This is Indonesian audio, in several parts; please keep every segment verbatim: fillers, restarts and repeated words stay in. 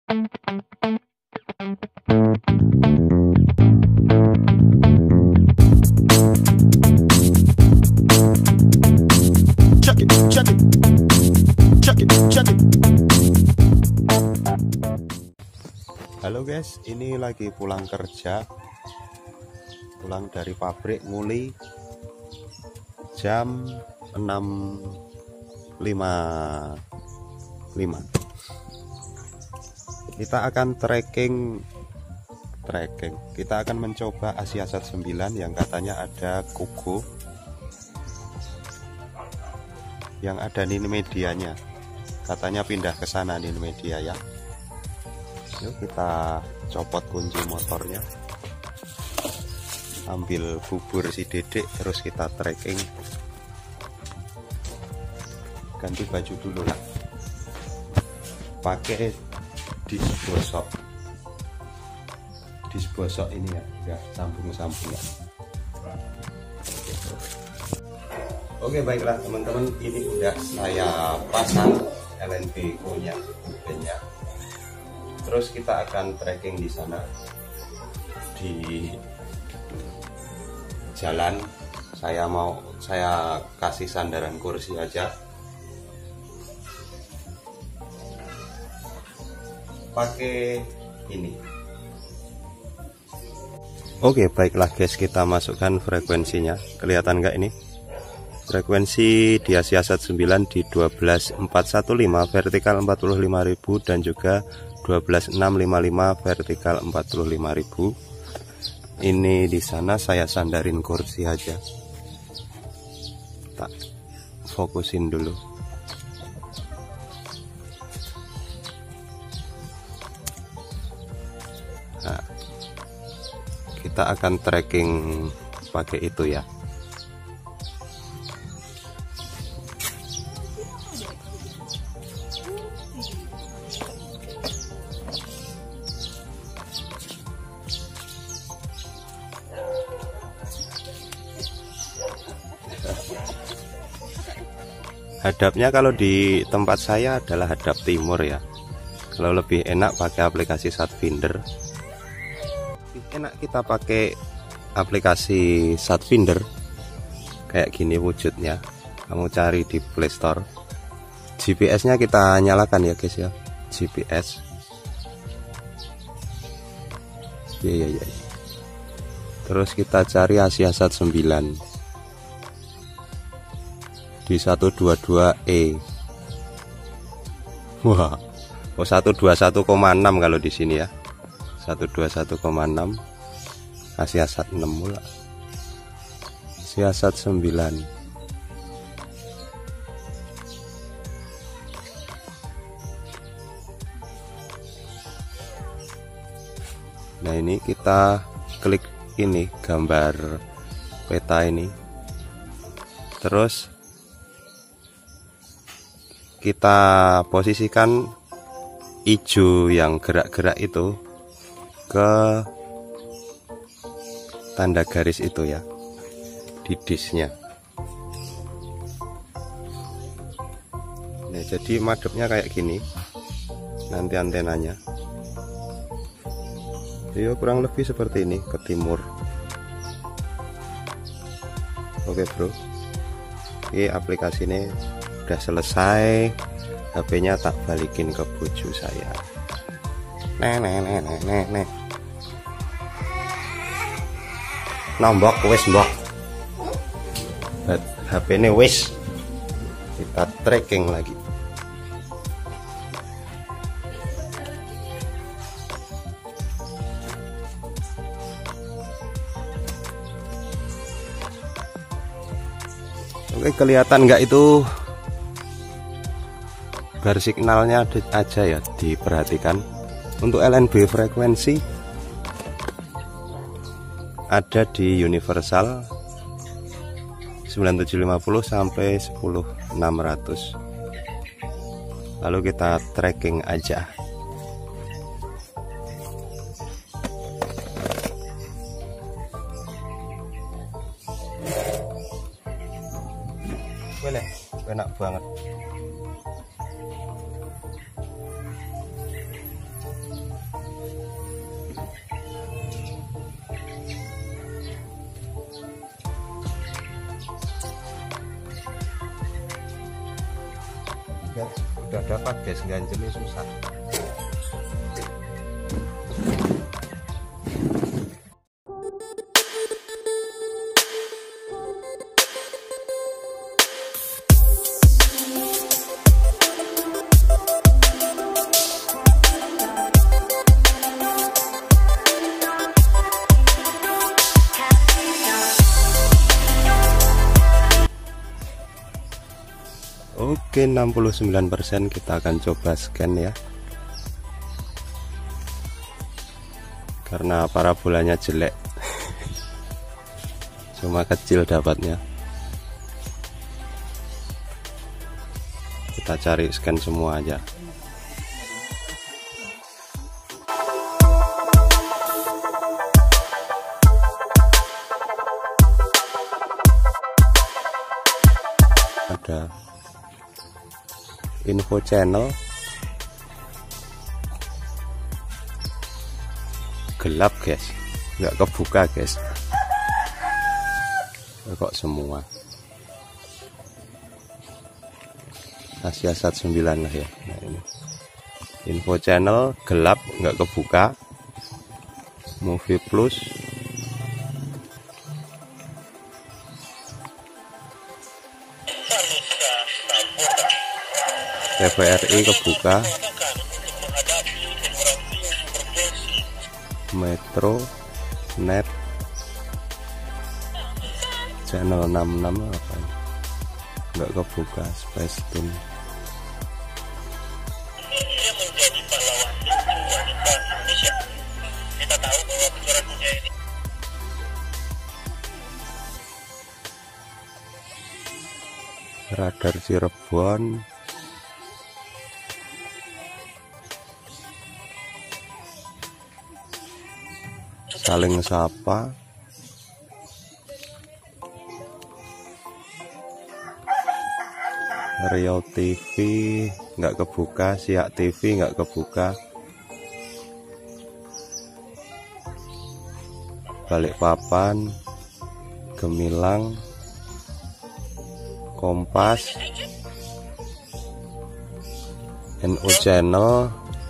Check it, check it, check it, check it. Halo guys, ini lagi pulang kerja, pulang dari pabrik Nguli jam enam lima puluh lima. Kita akan trekking trekking kita akan mencoba Asia Sat sembilan yang katanya ada kuku, yang ada Nini Medianya, katanya pindah ke sana Nini Media ya. Yuk kita copot kunci motornya, ambil bubur si dedek, terus kita trekking. Ganti baju dulu lah, pakai disc bosok, disc bosok ini ya, enggak sambung-sambung ya. Oke baiklah teman-teman, ini udah saya pasang L N B O-nya, nya. Terus kita akan trekking di sana, di jalan. Saya mau saya kasih sandaran kursi aja, pakai ini. Oke baiklah guys, kita masukkan frekuensinya. Kelihatan nggak ini? Frekuensi di Asia Sat sembilan di dua belas empat satu lima vertikal empat puluh lima ribu dan juga dua belas enam lima lima vertikal empat puluh lima ribu. Ini di sana saya sandarin kursi aja. Tak fokusin dulu. Nah, kita akan tracking pakai itu ya. Hadapnya kalau di tempat saya adalah hadap timur ya. Kalau lebih enak pakai aplikasi Satfinder. Lebih enak kita pakai aplikasi Satfinder. Kayak gini wujudnya. Kamu cari di Play Store. G P S-nya kita nyalakan ya guys ya. G P S. Iya iya iya. Terus kita cari Asia Sat sembilan. Di seratus dua puluh dua E. Wah, oh seratus dua puluh satu koma enam kalau di sini ya. seratus dua puluh satu koma enam. Asia Sat enam mula. Asia Sat sembilan. Nah, ini kita klik ini gambar peta ini. Terus kita posisikan hijau yang gerak-gerak itu ke tanda garis itu ya, di disknya. Nah, jadi madepnya kayak gini nanti antenanya. Ya kurang lebih seperti ini, ke timur. Oke bro, ini aplikasi ini udah selesai. H P-nya tak balikin ke bojo saya. Nek nek nek nek nek nek. Nombok wis mbok. H P ini wis. Kita tracking lagi. Oke, kelihatan nggak itu bar signalnya aja ya, diperhatikan. Untuk L N B frekuensi ada di universal sembilan tujuh lima nol sampai sepuluh enam ratus. Lalu kita tracking aja. Boleh, enak banget. Nggak, udah dapat guys, ganjelnya susah. Oke, enam puluh sembilan persen kita akan coba scan ya. Karena parabolanya jelek. Cuma kecil dapatnya. Kita cari scan semua aja. Ada info channel, gelap guys, nggak kebuka guys. Kok semua Asia sat sembilan lah ya. Nah, ini info channel gelap, nggak kebuka. Movie Plus, T V R I kebuka, Metro, Net, channel enam puluh enam apa ini? Nggak kebuka. Space Tune, Radar Cirebon, Saling Sapa, Riau T V nggak kebuka, Siak T V nggak kebuka, Balikpapan, Gemilang, Kompas, N U Channel,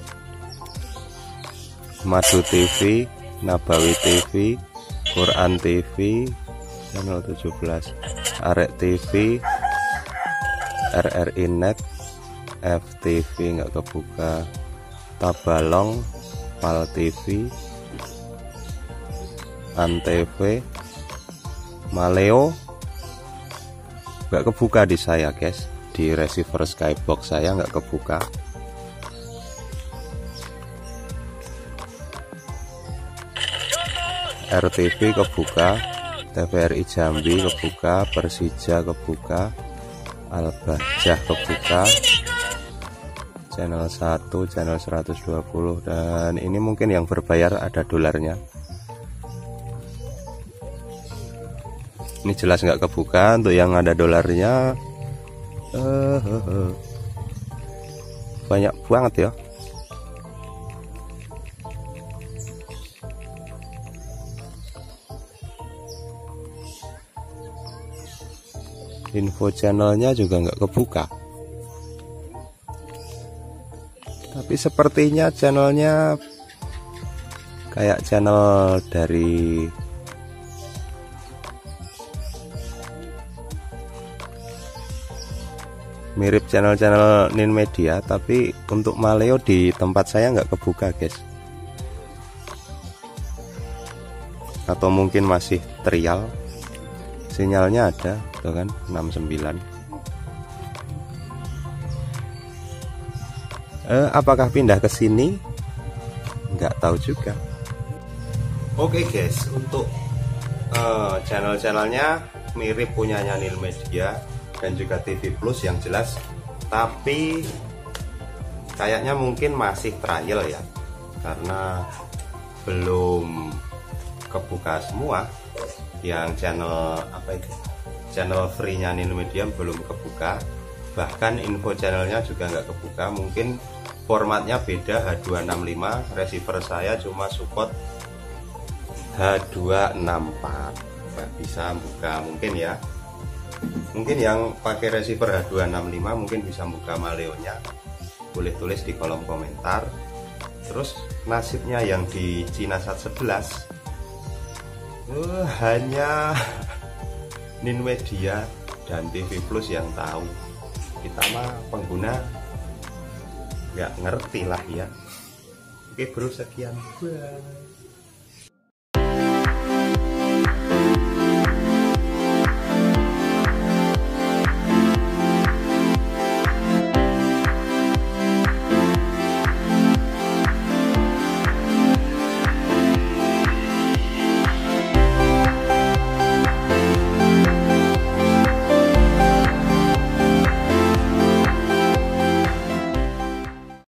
Madu T V, Nabawi T V, Quran T V, channel tujuh belas, Arek T V, R R I Net, F T V nggak kebuka, Tabalong, Pal T V, Antv, Maleo nggak kebuka di saya guys, di receiver Skybox saya nggak kebuka. R T V kebuka, T V R I Jambi kebuka, Persija kebuka, Al-Bahjah kebuka, channel satu, channel seratus dua puluh, dan ini mungkin yang berbayar ada dolarnya. Ini jelas nggak kebuka. Untuk yang ada dolarnya uh, uh, uh. banyak banget ya. Info channelnya juga nggak kebuka, tapi sepertinya channelnya kayak channel dari mirip channel-channel Nin Media, tapi untuk Maleo di tempat saya nggak kebuka guys, atau mungkin masih trial. Sinyalnya ada tuh kan, enam puluh sembilan. Eh, apakah pindah ke sini? Nggak tahu juga. Oke guys, untuk uh, channel-channelnya mirip punyanya Nil Media dan juga T V Plus yang jelas, tapi kayaknya mungkin masih trial ya, karena belum kebuka semua. Yang channel apa itu, channel free nya Nil Media belum kebuka, bahkan info channelnya juga nggak kebuka. Mungkin formatnya beda, H dua enam lima, receiver saya cuma support H dua enam empat, nggak bisa buka mungkin ya. Mungkin yang pakai receiver H dua enam lima mungkin bisa buka Maleonya, boleh tulis di kolom komentar. Terus nasibnya yang di Cina Sat sebelas uh, hanya Ninmedia dan T V Plus yang tahu. Kita mah pengguna nggak ngerti lah ya. Oke bro, sekian, bye.